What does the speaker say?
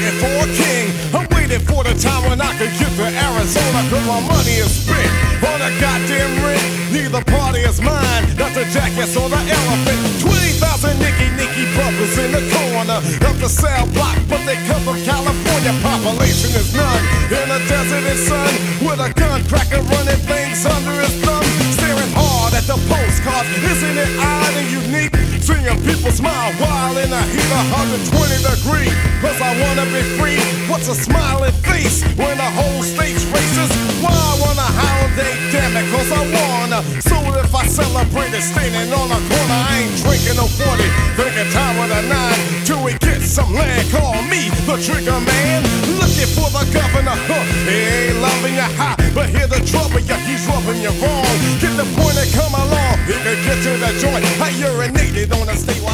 waiting for a king. I'm waiting for the time when I can get to Arizona, cause my money is spent on a goddamn rent. Neither party is mine, not the jackass or the elephant. 20,000 Nicky brothers in the corner of the cell block, but they come from California. Population is none in the desert and sun, with a gun cracker running things under his thumb, staring hard at the postcards. Isn't it odd and unique? Seeing people smile while in the heat of 120 degrees. Cause I wanna be free. What's a smiling face when the whole state's racist? Why I wanna holiday, damn it, cause I wanna. So if I celebrate it standing on a corner, I ain't drinking no 40, drinking time with a 9 till we get some land. Call me the trigger man, looking for the governor. He ain't loving you high, but hear the trouble, yeah, he's rubbing you wrong. Get the point and come along, he can get to the joint. I urinated on the state